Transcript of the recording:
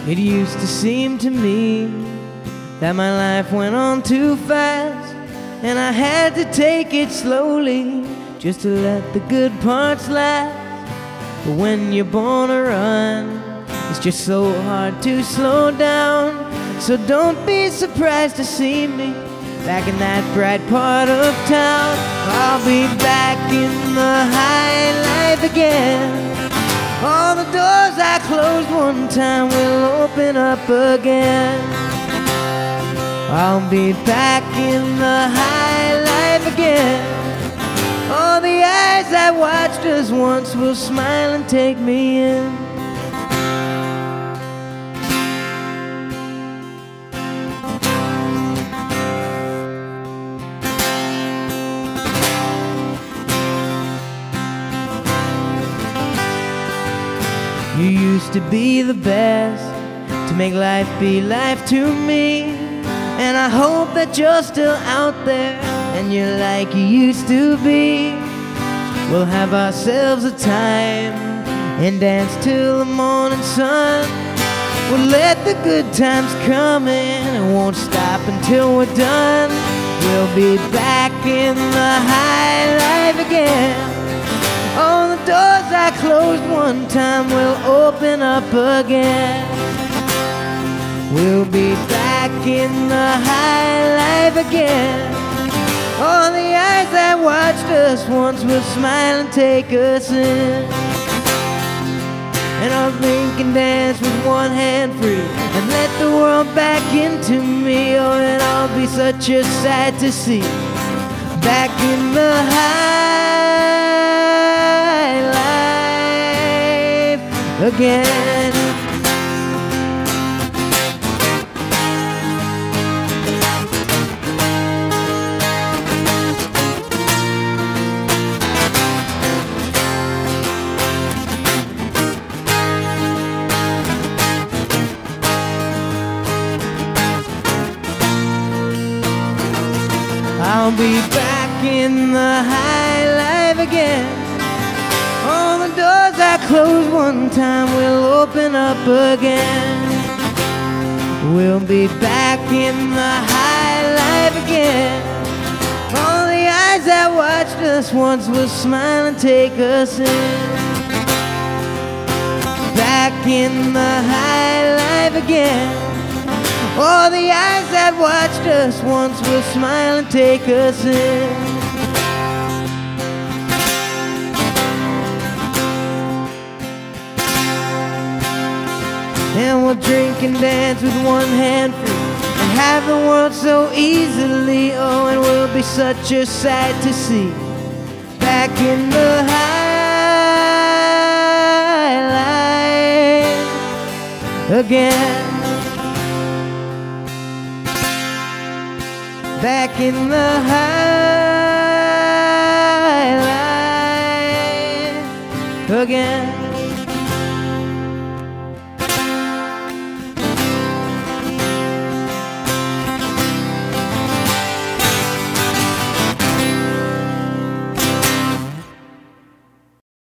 It used to seem to me that my life went on too fast, and I had to take it slowly just to let the good parts last. But when you're born to run, it's just so hard to slow down. So don't be surprised to see me back in that bright part of town. I'll be back in the high life again. All the doors I closed one time will open up again. I'll be back in the high life again. All the eyes that watched us once will smile and take me in. You used to be the best, to make life be life to me. And I hope that you're still out there and you're like you used to be. We'll have ourselves a time and dance till the morning sun. We'll let the good times come in and won't stop until we're done. We'll be back in the high life again. All the doors I closed one time will open up again. We'll be back in the high life again. All the eyes that watched us once will smile and take us in. And I'll drink and dance with one hand free and let the world back into me. Oh, and I'll be such a sight to see back in the high life again. I'll be back in the high life again. All the doors I closed one time will open up again. We'll be back in the high life again. All the eyes that watched us once will smile and take us in. Back in the high life again. All the eyes that watched us once will smile and take us in. And we'll drink and dance with one hand free and have the world so easily. Oh, and we'll be such a sight to see back in the high life again. Back in the high life again.